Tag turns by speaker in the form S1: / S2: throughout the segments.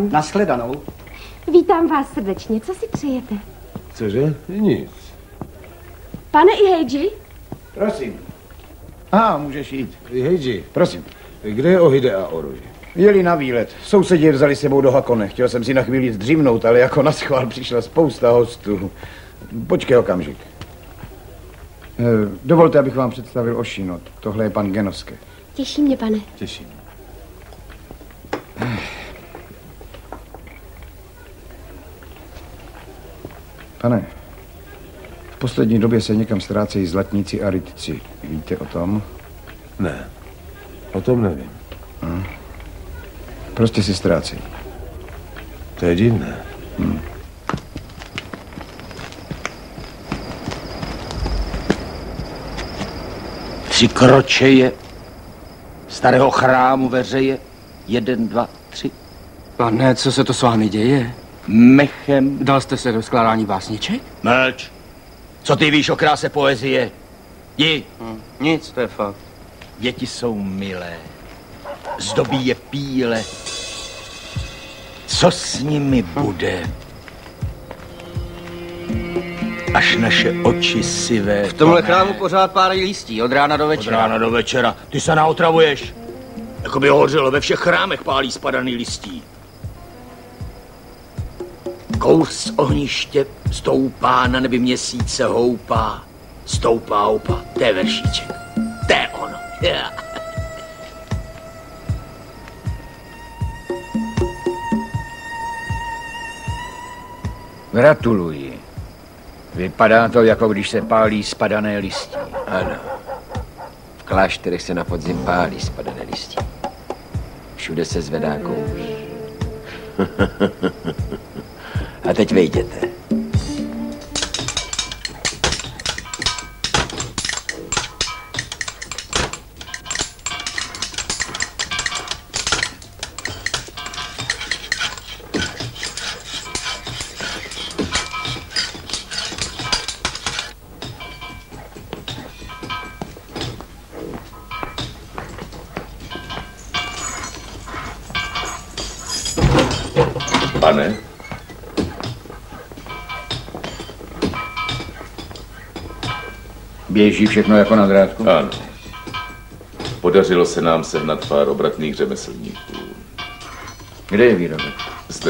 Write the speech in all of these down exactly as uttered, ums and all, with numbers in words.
S1: shledanou.
S2: Nashledanou.
S1: Vítám vás srdečně. Co si přejete?
S3: Cože? Nic.
S1: Pane i Heiji?
S2: Prosím. Aha, můžeš jít.
S3: Heiji,
S2: Prosím.
S3: kde je Ohide a Oroji?
S2: Jeli na výlet. Sousedi je vzali sebou do Hakone. Chtěl jsem si na chvíli zdřímnout, ale jako na schvál přišla spousta hostů. Počkej okamžik. Dovolte, abych vám představil Oshino. Tohle je pan Genosuke.
S1: Těší mě, pane.
S3: Těším.
S2: Pane, v poslední době se někam ztrácejí zlatníci a rytci. Víte o tom?
S3: Ne, o tom nevím.
S2: Hm. Prostě si ztrácejí.
S3: To je divné.
S2: Hm.
S4: Tři kročeje starého chrámu veřeje. Jeden, dva, tři.
S5: Pane, co se to s vámi děje?
S4: Mechem.
S5: Dal jste se do skládání básniček?
S4: Mlč. Co ty víš o kráse poezie? Jdi.
S5: Hm, nic, to je fakt.
S4: Děti jsou milé. Zdobí je píle. Co s nimi bude? Až naše oči sivé.
S5: V tomhle
S4: plné.
S5: chrámu pořád párají lístí, od rána do večera.
S4: Od rána do večera. Ty se naotravuješ. Jako by hořelo, ve všech chrámech pálí spadaný listí. Kouř z ohniště stoupá, na nebi měsíce houpá. Stoupá, houpá. To je veršíček. To je ono. Yeah.
S6: Gratuluji. Vypadá to, jako když se pálí spadané listí.
S5: Ano. V klášterech se na podzim pálí spadané listí. Všude se zvedá kouř. A teď vejděte.
S3: Pane?
S6: Běží všechno jako na drátku?
S3: Ano. Podařilo se nám sehnat pár obratných řemeslníků.
S6: Kde je výrobek?
S3: Zde.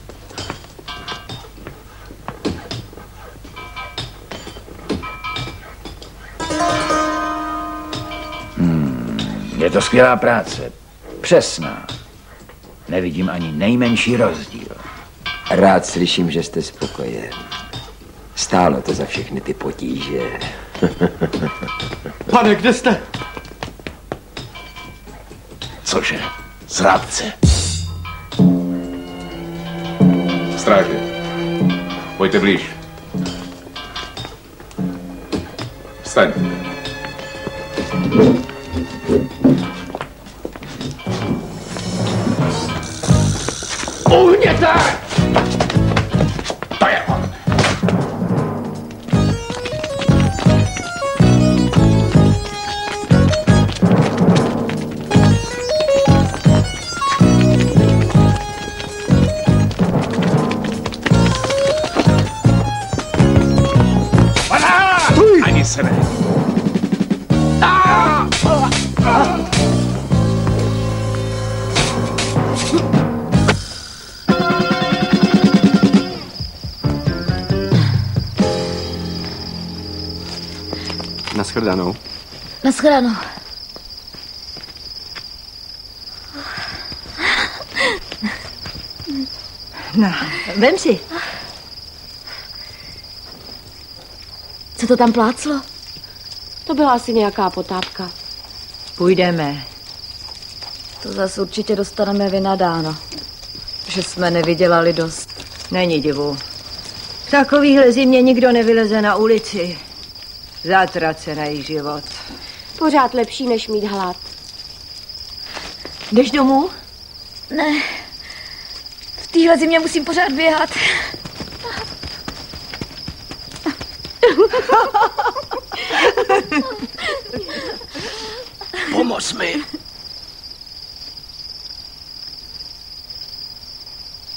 S6: Hmm, je to skvělá práce. Přesná. Nevidím ani nejmenší rozdíl.
S5: Rád slyším, že jste spokojen. Stálo to za všechny ty potíže.
S2: Pane, kde jste?
S3: Cože? Zrádce. Stráže. Pojďte blíž. Vstaňte.
S4: Uhněte!
S3: To je on. Ani se ne.
S5: Nashledanou.
S7: Nashledanou.
S8: No, vem si.
S7: Co to tam pláclo?
S1: To byla asi nějaká potápka.
S8: Půjdeme.
S7: To zase určitě dostaneme vynadáno. Že jsme nevydělali dost.
S8: Není divu. V takovýhle zimě nikdo nevyleze na ulici. Zatracený život.
S1: Pořád lepší, než mít hlad.
S8: Jdeš domů?
S7: Ne. V téhle zimě musím pořád běhat.
S4: Pomoz mi.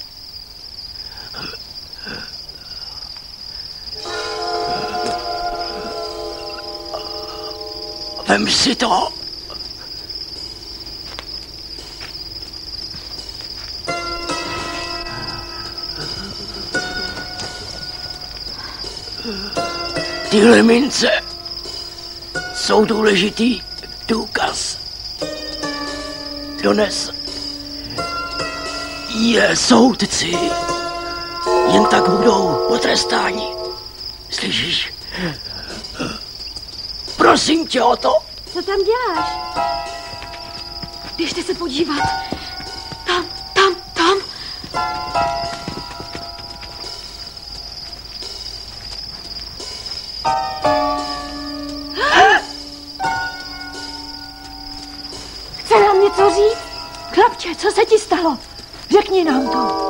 S4: Vem si to. Tyhle mince jsou důležitý důkaz. Dones je soudci. Jen tak budou potrestáni. Slyšíš? Prosím tě o to.
S1: Co tam děláš? Běžte se podívat. Tam, tam, tam. Chce nám něco říct?
S8: Chlapče, co se ti stalo? Řekni nám to.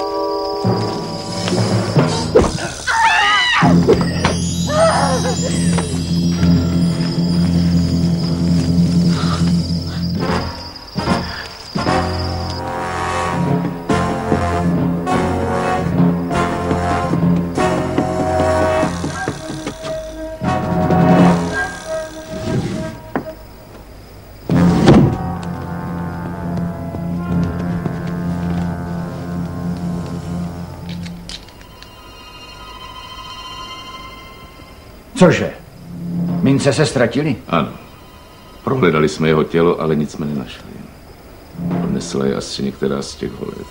S6: Cože? Mince se ztratili?
S3: Ano. Prohledali jsme jeho tělo, ale nic jsme nenašli. Odnesla je asi některá z těch holek.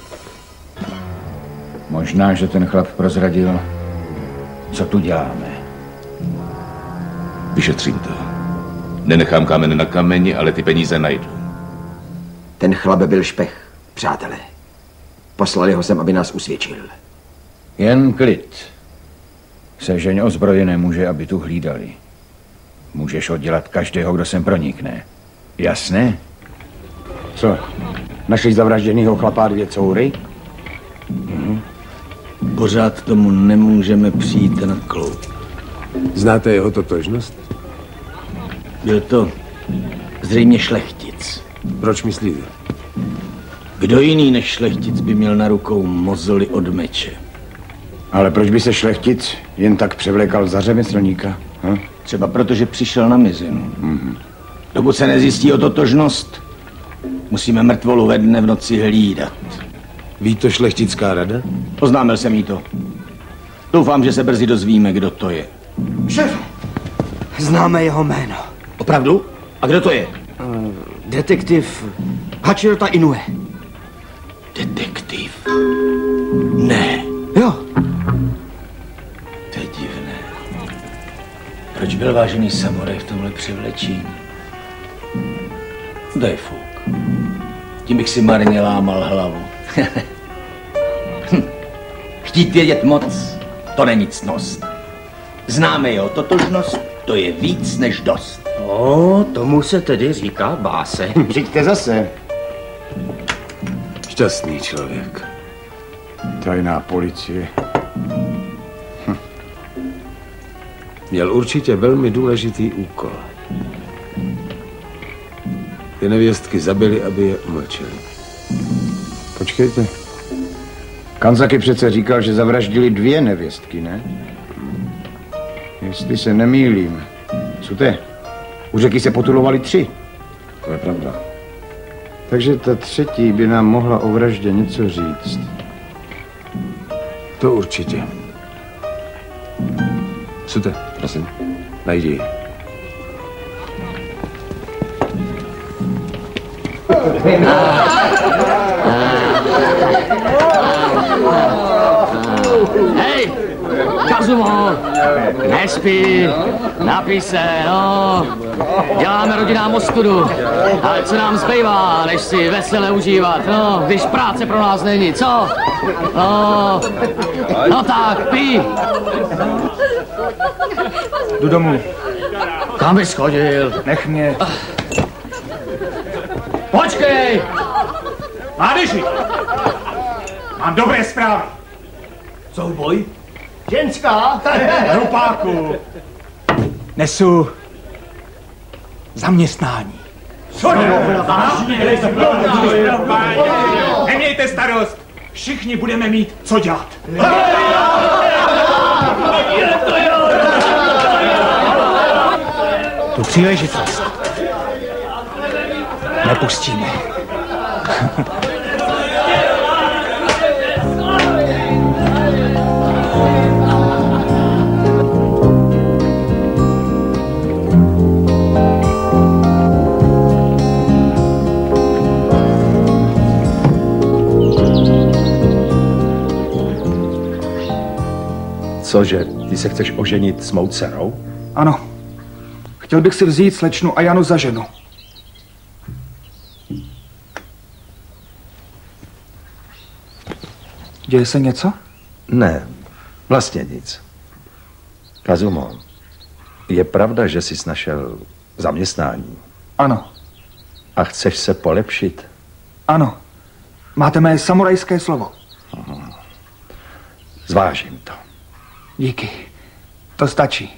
S6: Možná, že ten chlap prozradil, co tu děláme.
S3: Vyšetřím to. Nenechám kámen na kameni, ale ty peníze najdu.
S5: Ten chlap byl špech, přátelé. Poslali ho sem, aby nás usvědčil.
S6: Jen klid. Sežeň ozbrojené muže, aby tu hlídali. Můžeš oddělat každého, kdo sem pronikne. Jasné?
S2: Co? Našli zavražděnýho chlapá dvě coury?
S4: Mhm. Pořád tomu nemůžeme přijít na kloub.
S9: Znáte jeho totožnost?
S4: Byl to zřejmě šlechtic.
S9: Proč myslíte?
S4: Kdo jiný než šlechtic by měl na rukou mozoly od meče?
S2: Ale proč by se šlechtic jen tak převlékal za řemeslníka? Hm?
S4: Třeba protože přišel na mizinu.
S2: Mm-hmm.
S4: Dokud se nezjistí o totožnost, musíme mrtvolu ve dne v noci hlídat.
S9: Ví to šlechtická rada?
S4: Oznámil jsem jí to. Doufám, že se brzy dozvíme, kdo to je.
S10: Šéf, známe jeho jméno.
S4: Opravdu? A kdo to je?
S10: Uh, detektiv Hachirota Inoue.
S4: Detektiv? Ne.
S10: Jo.
S4: To je divné. Proč byl vážený samuraj v tomhle převlečení? Dej fuk. Tím bych si marně lámal hlavu. Chtít vědět moc, to není ctnost. Známe jeho totožnost, to je víc než dost.
S10: O, tomu se tedy říká báse.
S2: Přijďte zase.
S9: Šťastný člověk.
S2: Tajná policie.
S9: Hm. Měl určitě velmi důležitý úkol. Ty nevěstky zabili, aby je umlčeli.
S2: Počkejte. Kanzaki přece říkal, že zavraždili dvě nevěstky, ne? Jestli se nemýlím. Sute, u řeky se potulovali tři.
S9: To je pravda.
S2: Takže ta třetí by nám mohla o vraždě něco říct.
S9: To určitě. Sute, prosím, najdi ji.
S4: Hej, Kazumo, nespí, napij se, no. Děláme rodinám ostudu, ale co nám zbývá, než si vesele užívat, no, když práce pro nás není, co? No, no tak, pij.
S6: Jdu domů.
S4: Kam bys chodil?
S6: Nech mě.
S4: Počkej!
S11: Mládeži! Mám dobré zprávy.
S10: Souboj? Ženská?
S11: Hrupáku! Nesu zaměstnání. Nemějte starost, všichni budeme mít co dělat. Tu příležitost nepustíme.
S12: Cože, ty se chceš oženit s mou dcerou?
S11: Ano. Chtěl bych si vzít slečnu Ajanu za ženu. Děje se něco?
S12: Ne, vlastně nic. Kazumo, je pravda, že jsi našel zaměstnání?
S11: Ano.
S12: A chceš se polepšit?
S11: Ano. Máte mé samurajské slovo.
S12: Aha. Zvážím to.
S11: Díky. To stačí.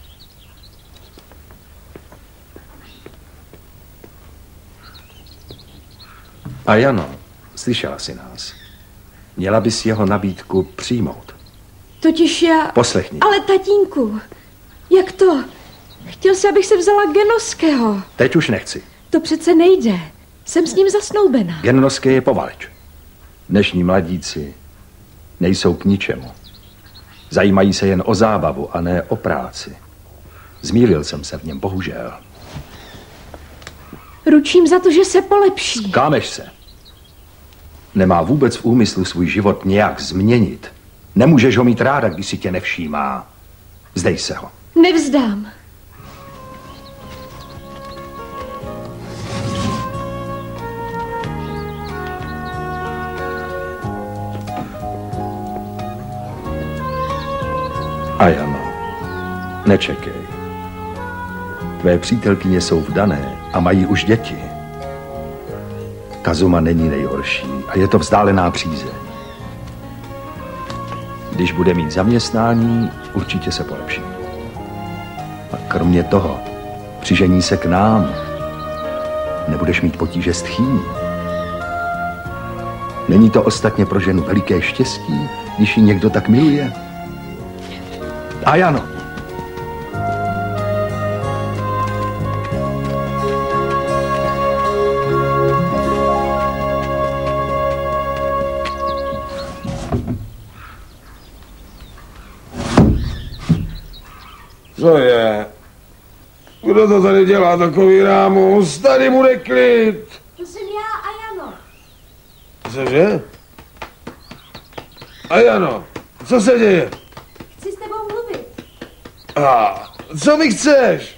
S12: A Jano, slyšela jsi nás. Měla bys jeho nabídku přijmout.
S1: Totiž já...
S12: Poslechni.
S1: Ale tatínku, jak to? Chtěl jsi, abych se vzala Genoského.
S12: Teď už nechci.
S1: To přece nejde. Jsem s ním zasnoubená.
S12: Genoské je povaleč. Dnešní mladíci nejsou k ničemu. Zajímají se jen o zábavu a ne o práci. Zmýlil jsem se v něm, bohužel.
S1: Ručím za to, že se polepší.
S12: Kámeš se. Nemá vůbec v úmyslu svůj život nějak změnit. Nemůžeš ho mít ráda, když si tě nevšímá. Vzdej se ho.
S1: Nevzdám.
S12: A Jano, nečekej. Tvé přítelkyně jsou vdané a mají už děti. Kazuma není nejhorší a je to vzdálená přízeň. Když bude mít zaměstnání, určitě se polepší. A kromě toho, přižení se k nám, nebudeš mít potíže s tchýní. Není to ostatně pro ženu veliké štěstí, když ji někdo tak miluje? A Jano.
S9: Co je? Kdo to tady dělá takový rámus? Tady bude klid.
S1: To jsem já a Jano.
S9: Cože? A Jano, co se děje?
S1: Chci s tebou mluvit.
S9: A co mi chceš?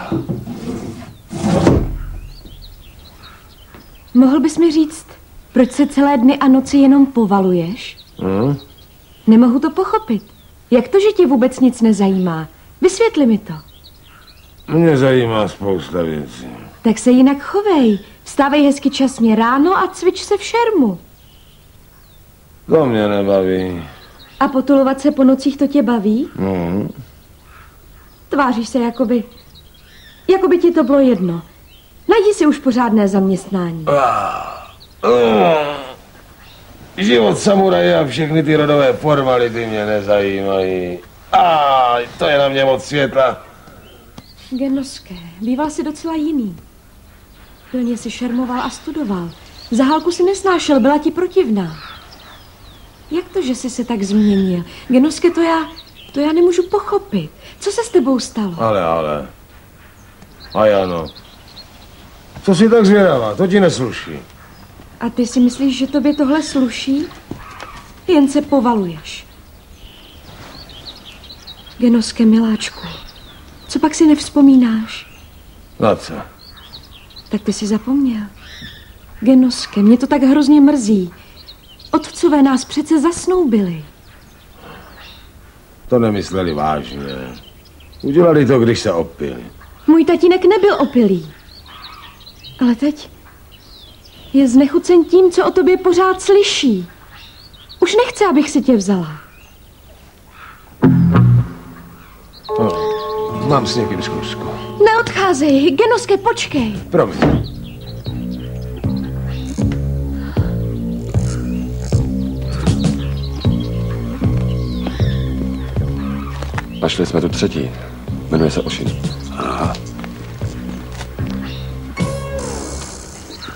S1: Mohl bys mi říct, proč se celé dny a noci jenom povaluješ?
S9: Hmm?
S1: Nemohu to pochopit. Jak to, že tě vůbec nic nezajímá? Vysvětli mi to.
S9: Mě zajímá spousta věcí.
S1: Tak se jinak chovej. Vstávej hezky časně ráno a cvič se v šermu.
S9: To mě nebaví.
S1: A potulovat se po nocích, to tě baví?
S9: Hmm.
S1: Tváříš se jakoby... Jakoby ti to bylo jedno. Najdi si už pořádné zaměstnání.
S9: Ah. Uh. Život samuraje a všechny ty rodové formality mě nezajímají. A ah, to je na mě moc světla.
S1: Genoské, býval si docela jiný. Pilně si šermoval a studoval. Zahálku si nesnášel, byla ti protivná. Jak to, že jsi se tak změnil? Genoské, to já, to já nemůžu pochopit. Co se s tebou stalo?
S9: Ale, ale. A Jano, co si tak zvědavá, to ti nesluší.
S1: A ty si myslíš, že tobě tohle sluší? Jen se povaluješ. Genoské, miláčku, co pak si nevzpomínáš?
S9: Na co?
S1: Tak ty si zapomněl. Genoské, mě to tak hrozně mrzí. Otcové nás přece zasnoubili.
S9: To nemysleli vážně. Udělali to, když se opili.
S1: Můj tatínek nebyl opilý. Ale teď je znechucen tím, co o tobě pořád slyší. Už nechce, abych si tě vzala.
S9: No, mám s někým zkusku.
S1: Neodcházej, Genoské, počkej.
S9: Promiň.
S13: Našli jsme tu třetí. Jmenuje se Ošin.
S9: Aha.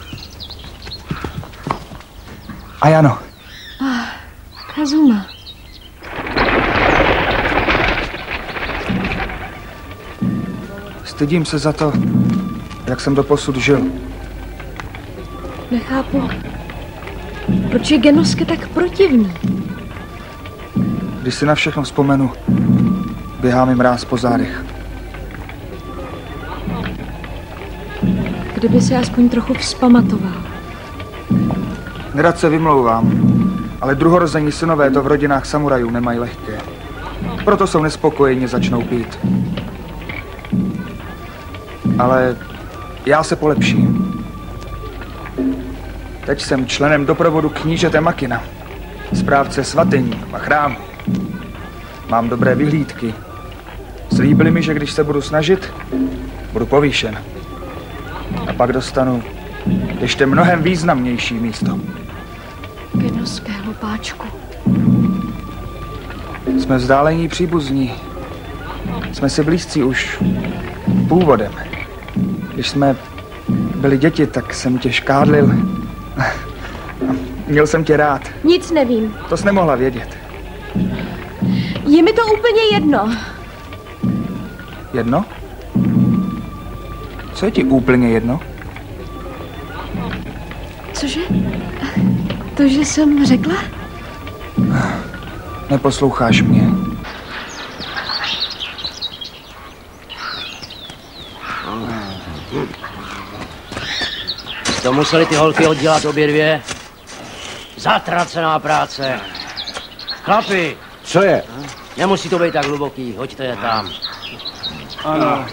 S11: Ayano.
S1: Ah, Kazuma.
S11: Stydím se za to, jak jsem doposud žil.
S1: Nechápu, proč je Genosuke tak protivný.
S11: Když si na všechno vzpomenu, běhá mi mráz po zádech.
S1: Kdyby se aspoň trochu vzpamatoval.
S11: Nerad se vymlouvám, ale druhorození synové to v rodinách samurajů nemají lehké. Proto jsou nespokojeni, začnou pít. Ale já se polepším. Teď jsem členem doprovodu knížete Makina, správce svatyní a chrámu. Mám dobré vyhlídky. Slíbili mi, že když se budu snažit, budu povýšen. A pak dostanu ještě mnohem významnější místo.
S1: Genosuke, hlupáčku.
S11: Jsme vzdálení příbuzní. Jsme si blízcí už původem. Když jsme byli děti, tak jsem tě škádlil. Měl jsem tě rád.
S1: Nic nevím.
S11: To jsi nemohla vědět.
S1: Je mi to úplně jedno.
S11: Jedno? Co je ti úplně jedno?
S1: Cože? To, že jsem řekla?
S11: Neposloucháš mě.
S4: To museli ty holky oddělat obě dvě. Zatracená práce. Chlapi.
S2: Co je?
S4: Nemusí to být tak hluboký, hoďte je tam.
S10: Ano.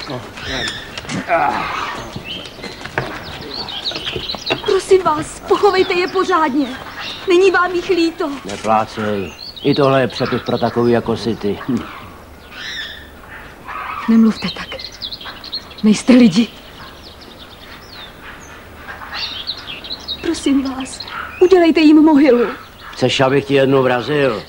S1: Prosím vás, pochovejte je pořádně. Není vám jich líto.
S4: Neplácej. I tohle je přepich pro takový jako si ty. Hm.
S1: Nemluvte tak. Nejste lidi. Prosím vás, udělejte jim mohylu.
S4: Chceš, abych ti jednu vrazil?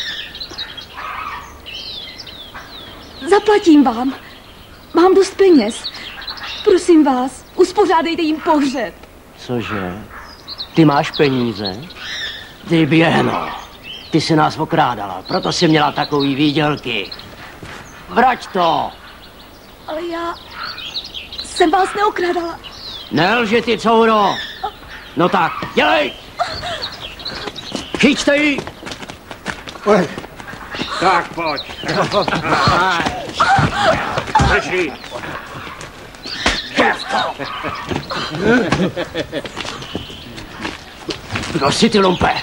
S1: Zaplatím vám. Mám dost peněz. Prosím vás, uspořádejte jim pohřeb.
S4: Cože? Ty máš peníze? Ty běhno. Ty jsi nás okrádala, proto jsi měla takový výdělky. Vrať to!
S1: Ale já jsem vás neokrádala.
S4: Nelži ty, couro! No tak, dělej! Chyťte ji!
S10: Oj. Tak pojď. Drží.
S4: Kdo jsi ty, lumpe?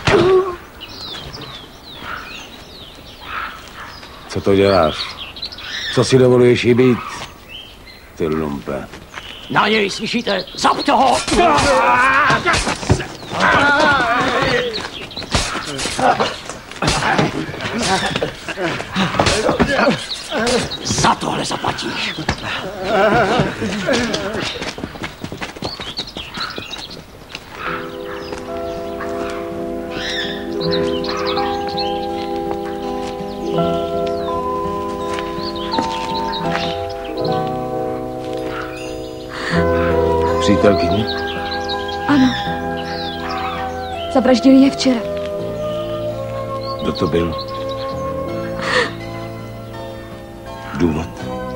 S9: Co to děláš? Co si dovoluješ jí být? Ty lumpe.
S4: Na něj, slyšíte? Zap toho! Za tohle zaplatíš.
S9: Přítelkyně?
S1: Ano. Zavraždili je včera.
S9: Kdo to byl? Důvod?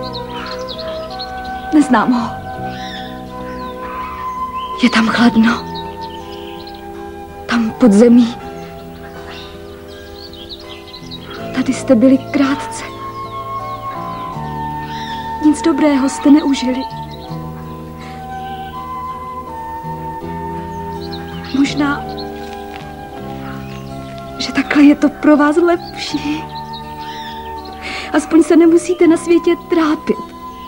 S1: Neznám ho. Je tam chladno. Tam pod zemí. Tady jste byli krátce. Nic dobrého jste neužili. Možná, že takhle je to pro vás lepší. Aspoň se nemusíte na světě trápit.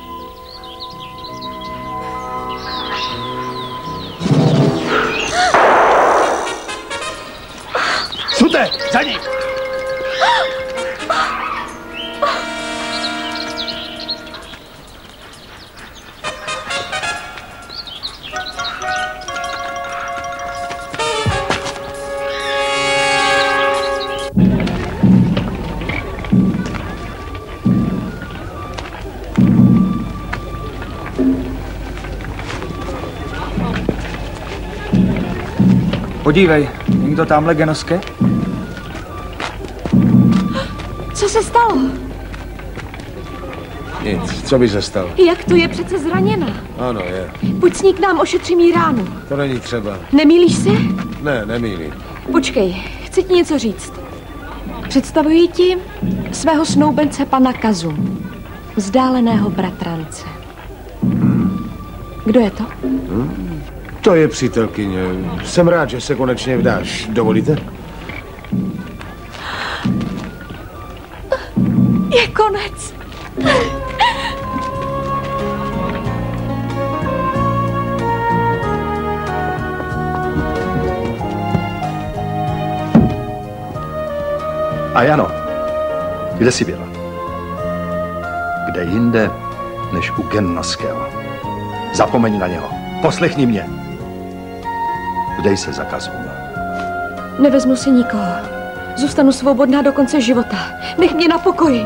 S10: Sute, za ní!
S11: Podívej, není to tamhle Genoské?
S1: Co se stalo?
S9: Nic, co by se stalo?
S1: Jak to je přece zraněna?
S9: Ano, je.
S1: Pojď s ní k nám, ošetřím jí ránu.
S9: To není třeba.
S1: Nemýlíš se?
S9: Ne, nemýlím.
S1: Počkej, chci ti něco říct. Představuji ti svého snoubence pana Kazu, vzdáleného bratrance. Kdo je to?
S9: Hmm. To je přítelkyně. Jsem rád, že se konečně vdáš. Dovolíte?
S1: Je konec.
S12: A Jano, kde jsi byla? Kde jinde, než u Gennoského. Zapomeň na něho. Poslechni mě. Vdej se za Kazu.
S1: Nevezmu si nikoho. Zůstanu svobodná do konce života. Nech mě na pokoji.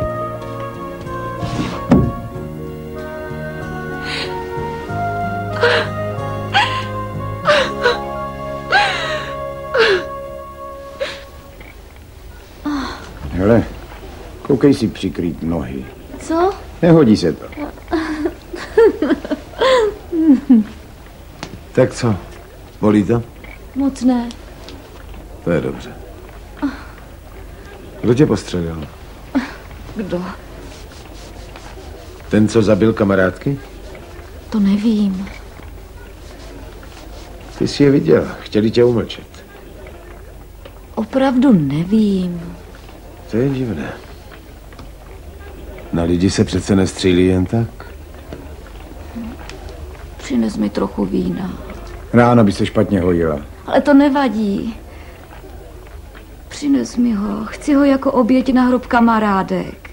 S2: Hele, koukej si přikrýt nohy.
S7: Co?
S2: Nehodí se to.
S9: Tak co? Bolí to?
S7: Moc ne.
S9: To je dobře. Kdo tě postřelil?
S7: Kdo?
S9: Ten, co zabil kamarádky?
S7: To nevím.
S9: Ty jsi je viděl. Chtěli tě umlčet.
S7: Opravdu nevím.
S9: To je divné. Na lidi se přece nestřílí jen tak.
S7: Přines mi trochu vína.
S2: Ráno by se špatně hojila.
S7: Ale to nevadí. Přines mi ho. Chci ho jako oběť na hrob kamarádek.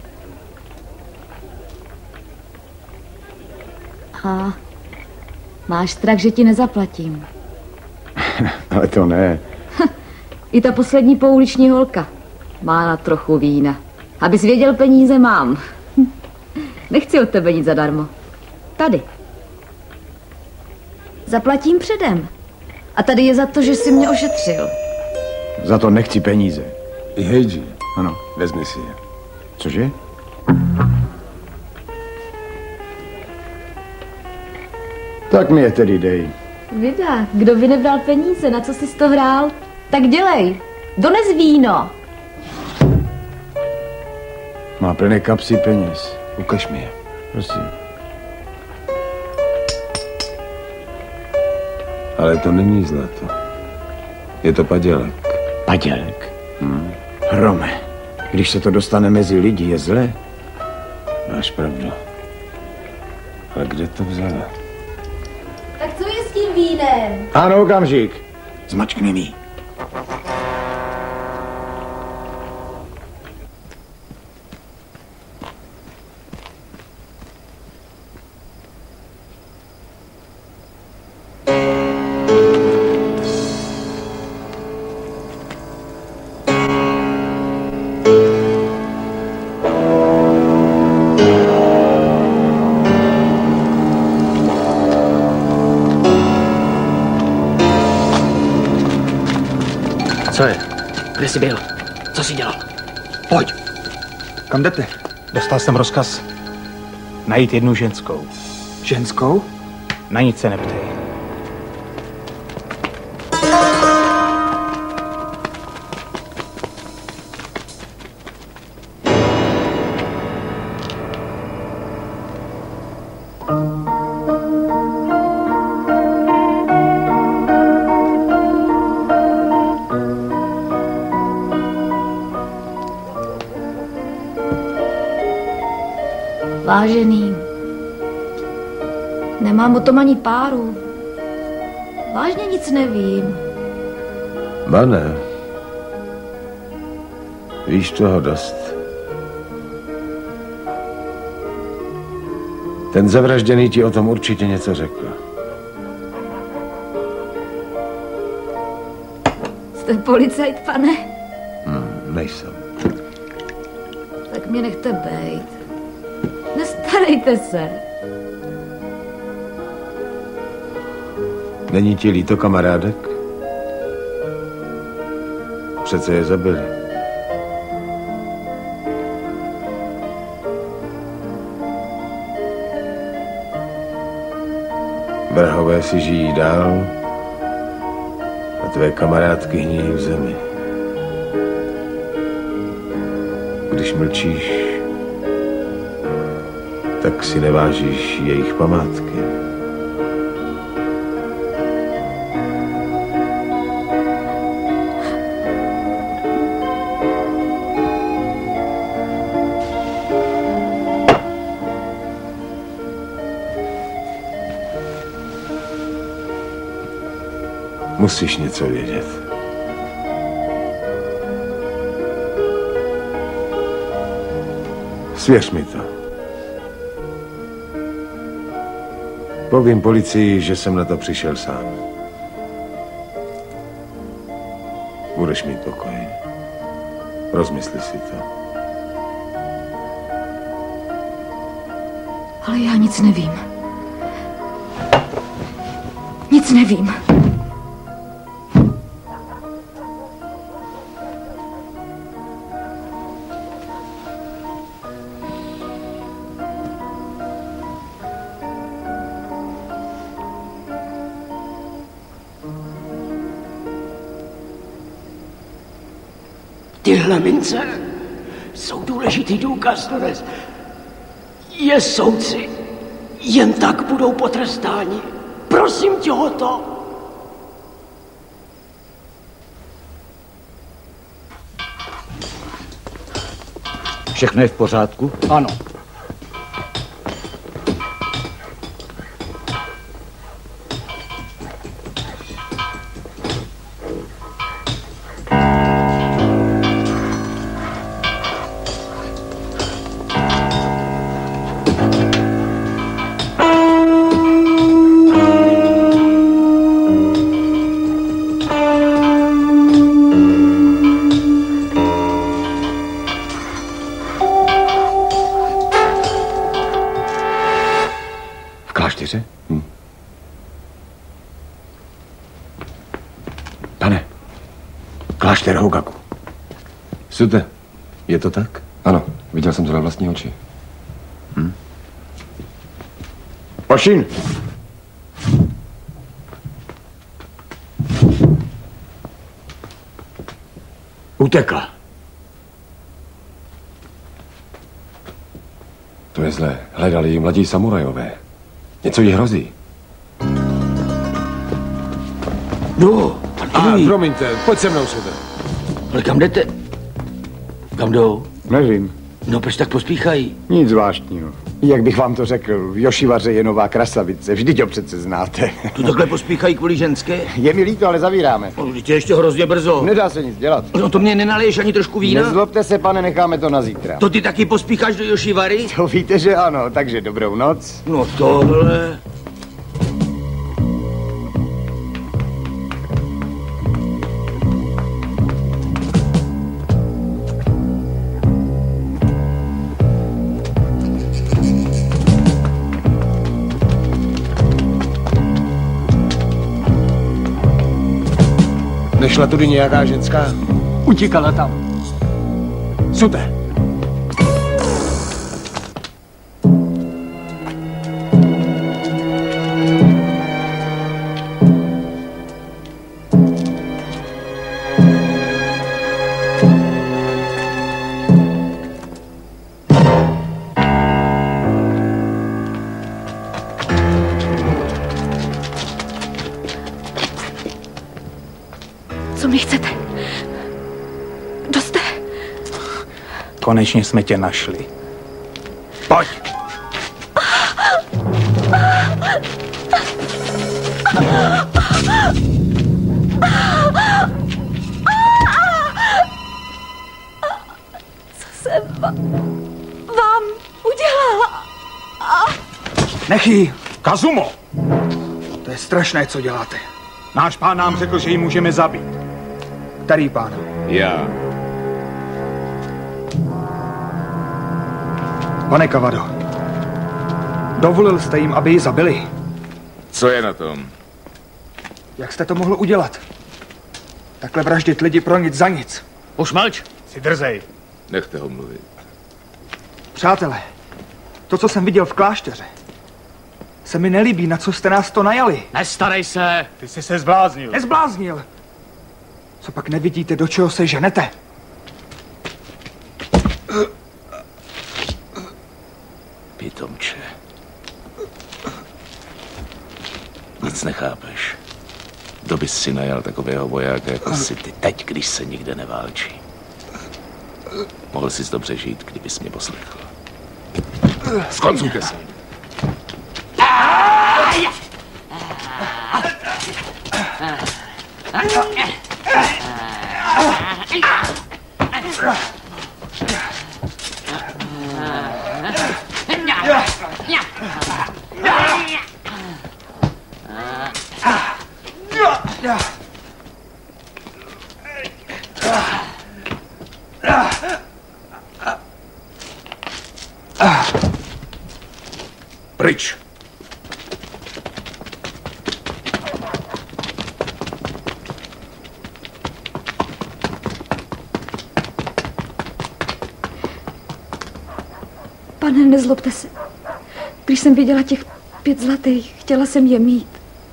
S7: A máš strach, že ti nezaplatím.
S2: Ale to ne.
S7: I ta poslední pouliční holka má na trochu vína. Abys věděl, peníze mám. Nechci od tebe nic zadarmo. Tady. Zaplatím předem. A tady je za to, že jsi mě ošetřil.
S2: Za to nechci peníze.
S9: I hejdi.
S2: Ano.
S9: Vezmi si je.
S2: Cože? Tak mi je tedy dej.
S7: Vida, kdo by nebral peníze, na co jsi to hrál? Tak dělej. Dones víno.
S2: Má plné kapsy peněz.
S9: Ukaž mi je.
S2: Prosím.
S9: Ale to není zlato. Je to padělek.
S2: Padělek? Hmm. Hrome, když se to dostane mezi lidi, je zlé.
S9: Máš pravdu. Ale kde to vzala?
S7: Tak co je s tím vínem?
S2: Ano, okamžik. Zmačkni mi.
S4: Co je? Kde jsi byl? Co jsi dělal? Pojď.
S11: Kam jdete?
S14: Dostal jsem rozkaz najít jednu ženskou.
S11: Ženskou?
S14: Na nic se neptej.
S7: Vážený, nemám o tom ani páru. Vážně nic nevím.
S9: Ba ne. Víš toho dost. Ten zavražděný ti o tom určitě něco řekl.
S7: Jste policajt, pane?
S9: Hmm, nejsem.
S7: Tak mě nechte bejt. Nestarejte se.
S9: Není ti líto kamarádek?
S2: přece je zabili. Vrhové si žijí dál a tvé kamarádky hníjí v zemi. Když mlčíš, tak si nevážíš jejich památky. Musíš něco vědět. Svěř mi to. Povím policii, že jsem na to přišel sám. Budeš mít pokoj. Rozmysli si to.
S7: Ale já nic nevím. Nic nevím.
S15: Tyhle mince jsou důležitý důkaz, Torres. Je soudci jen tak budou potrestáni. Prosím tě o to.
S6: Všechno je v pořádku?
S10: Ano.
S6: Hm. Pane, klášter Hogaku.
S13: Sute, je to tak? Ano, viděl jsem to na vlastní oči.
S6: Hm. Pašin! Utekla.
S13: To je zlé. Hledali ji mladí samurajové. Něco jí hrozí.
S15: No,
S2: a promiňte, pojď se mnou, Sute.
S15: Ale kam jdete? Kam jdou?
S2: Nevím.
S15: No, proč tak pospíchají?
S2: Nic zvláštního. Jak bych vám to řekl, v Jošivaře je nová krasavice, vždyť ho přece znáte.
S15: Tu takhle pospíchají kvůli ženské?
S2: Je mi líto, ale zavíráme.
S15: No, vždyť je ještě hrozně brzo.
S2: Nedá se nic dělat.
S15: No to mě nenaleješ ani trošku vína?
S2: Nezlobte se, pane, necháme to na zítra.
S15: To ty taky pospícháš do Jošivary?
S2: To víte, že ano, takže dobrou noc.
S15: No tohle...
S2: Nešla tudy nějaká ženská?
S10: Utíkala tam. Sute.
S7: Co mi chcete? Kdo jste?
S14: Konečně jsme tě našli. Pojď!
S7: Co jsem va- vám udělala?
S14: Nech jí! Kazumo! To je strašné, co děláte. Náš pán nám řekl, že ji můžeme zabít. Který pán?
S3: Já.
S14: Pane Kavado, dovolil jste jim, aby ji zabili?
S3: Co je na tom?
S14: Jak jste to mohl udělat?
S11: Takhle vraždit lidi pro nic za nic.
S4: Už mlč.
S11: Si drzej.
S3: Nechte ho mluvit.
S11: Přátelé, to, co jsem viděl v klášteře, se mi nelíbí, na co jste nás to najali.
S4: Nestarej se.
S14: Ty jsi se zbláznil.
S11: Nezbláznil. Co pak nevidíte, do čeho se ženete?
S3: Pitomče. Nic nechápeš. Kdo bys si najal takového vojáka jako jsi ty teď, když se nikde neválčí? Mohl jsi dobře žít, kdybys mě poslechl. Skoncujte se. Pryč.
S7: Pane, nezlobte se. Když jsem viděla těch pět zlatých, chtěla jsem je mít.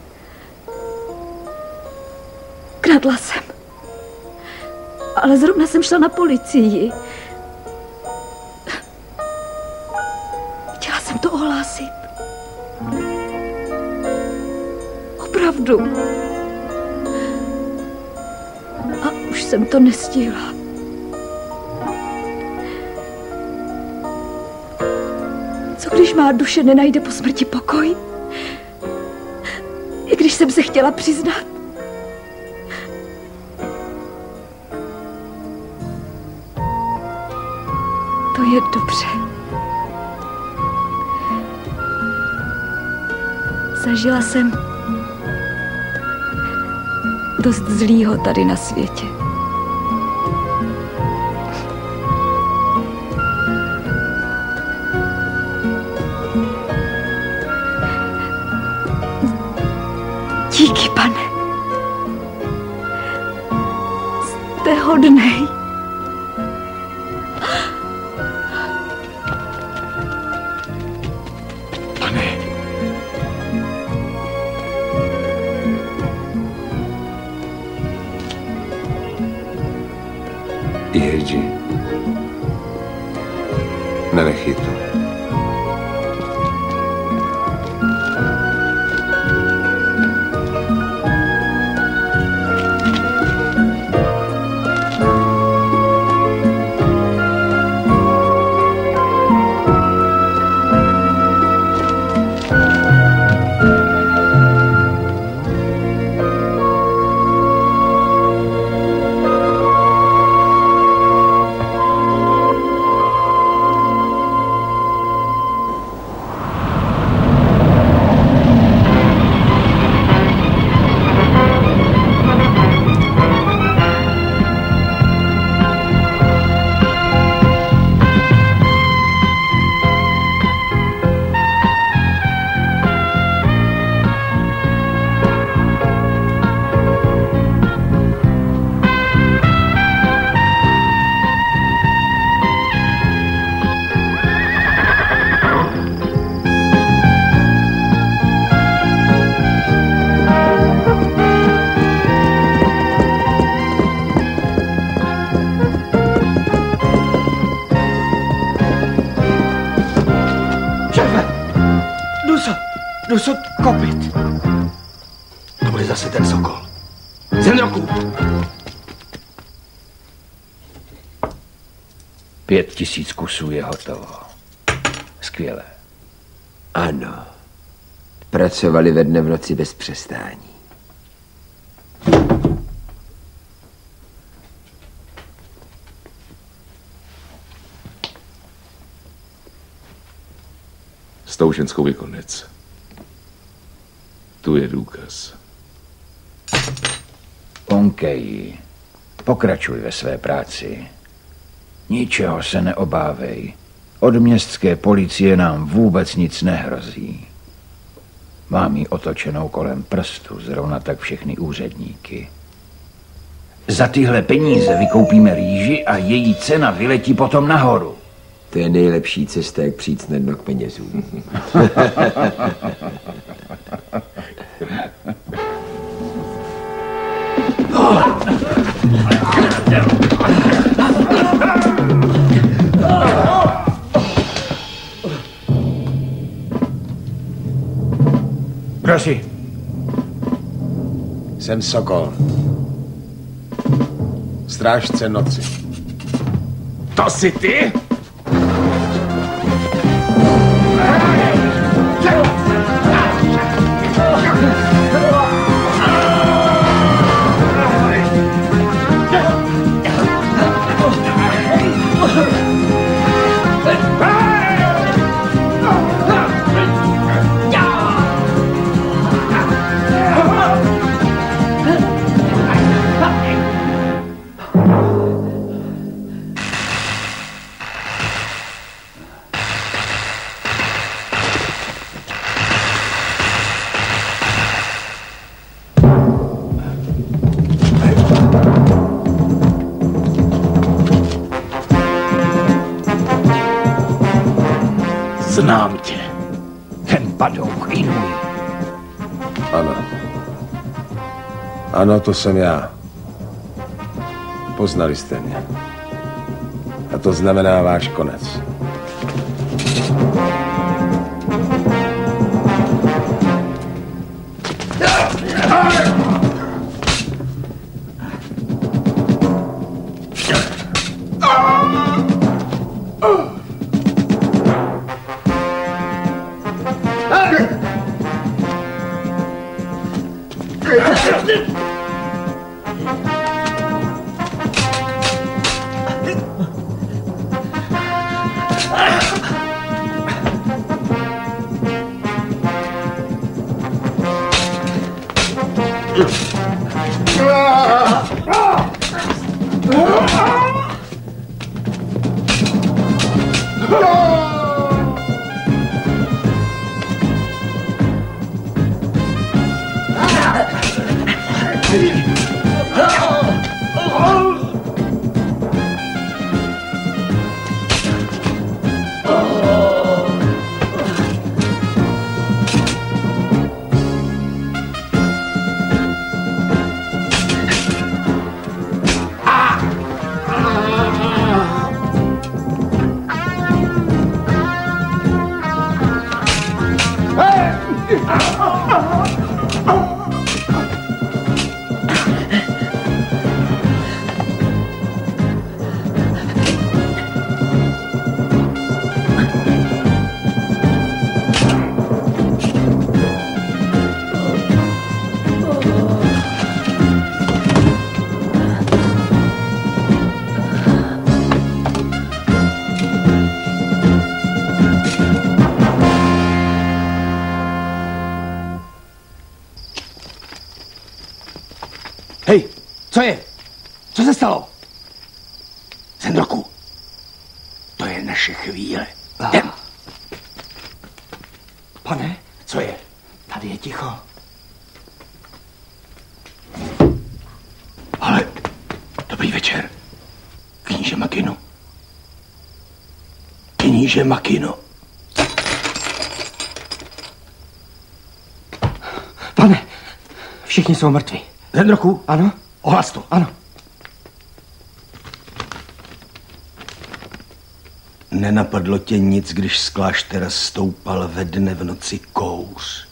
S7: Kradla jsem. Ale zrovna jsem šla na policii. Chtěla jsem to ohlásit. Opravdu. A už jsem to nestihla. Co když má duše nenajde po smrti pokoj? I když jsem se chtěla přiznat. To je dobře. Zažila jsem dost zlýho tady na světě. Díky, pane. Jste hodnej.
S3: Pane.
S13: Ježi. Nenechej to.
S11: Dosud kopit.
S12: To bude zase ten sokol.
S11: Zenroku.
S6: Pět tisíc kusů je hotovo. Skvělé.
S5: Ano. Pracovali ve dne v noci bez přestání.
S3: S tou ženskou je konec. Tu je důkaz.
S6: Onkej, pokračuj ve své práci. Ničeho se neobávej. Od městské policie nám vůbec nic nehrozí. Mám ji otočenou kolem prstu, zrovna tak všechny úředníky. Za tyhle peníze vykoupíme rýži a její cena vyletí potom nahoru.
S5: To je nejlepší cesta, jak přijít snadno k penězům.
S6: Kdo jsi?
S9: Jsem Sokol. Strážce noci.
S3: To jsi ty? Znám tě.
S6: Ten padouk Inuj.
S9: Ano. Ano, to jsem já. Poznali jste mě. A to znamená váš konec.
S15: Hej, co je? Co se stalo? Sendroku, to je naše chvíle. Jdem.
S10: Pane,
S15: Co je?
S10: tady je ticho.
S15: Ale, dobrý večer. Kníže Makino. Kníže Makino.
S10: Pane, všichni jsou mrtví.
S15: Sendroku?
S10: Ano?
S15: Ohlas to.
S10: Ano.
S15: Nenapadlo tě nic, když z kláštera stoupal ve dne v noci kouř.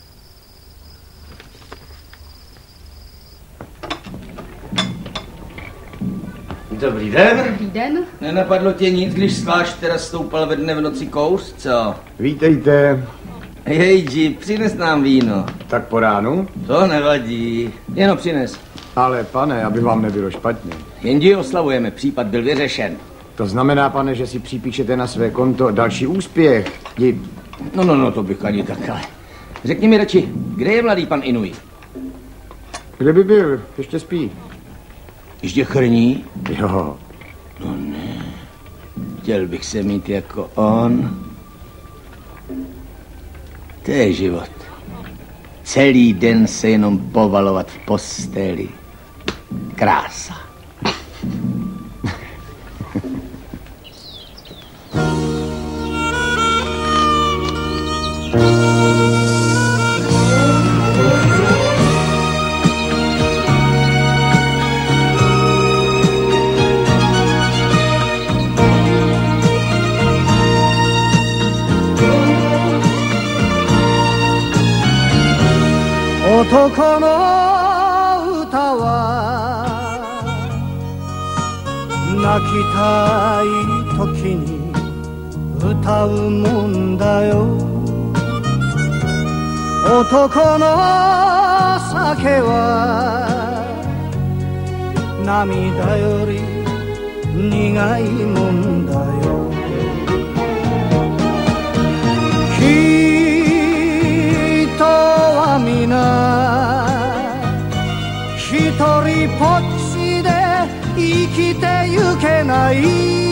S5: Dobrý den.
S7: Dobrý den.
S5: Nenapadlo tě nic, když z kláštera stoupal ve dne v noci kouř, co?
S2: Vítejte.
S5: Hejdi, přines nám víno.
S2: Tak po ránu?
S5: To nevadí, jenom přines.
S2: Ale pane, aby vám nebylo špatně.
S5: Jenže oslavujeme, případ byl vyřešen.
S2: To znamená, pane, že si připíšete na své konto další úspěch. Jdi.
S5: No, no, no, to bych ani tak, ale... Řekni mi radši, kde je mladý pan Inuj?
S2: Kde by byl? Ještě spí.
S5: Ještě chrní?
S2: Jo.
S5: No ne. Chtěl bych se mít jako on. To je život. Celý den se jenom povalovat v posteli. Krása.
S16: 男の歌は泣きたい時に歌うもんだよ。男の酒は涙より苦いもんだよ。人は皆一人ぽっちで生きてゆけない。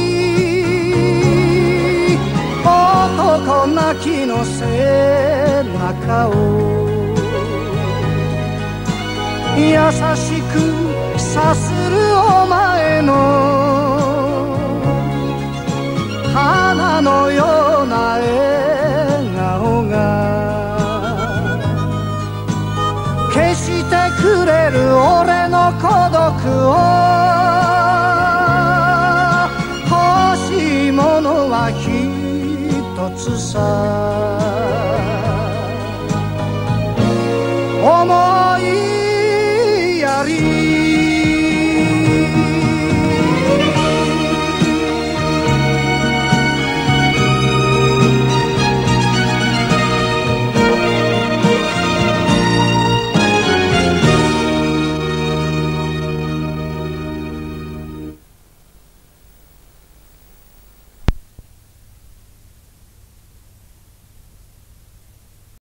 S16: 男泣きの背中を優しくさするお前の花のような笑顔が消してくれる俺の孤独を。欲しいものは一つさ。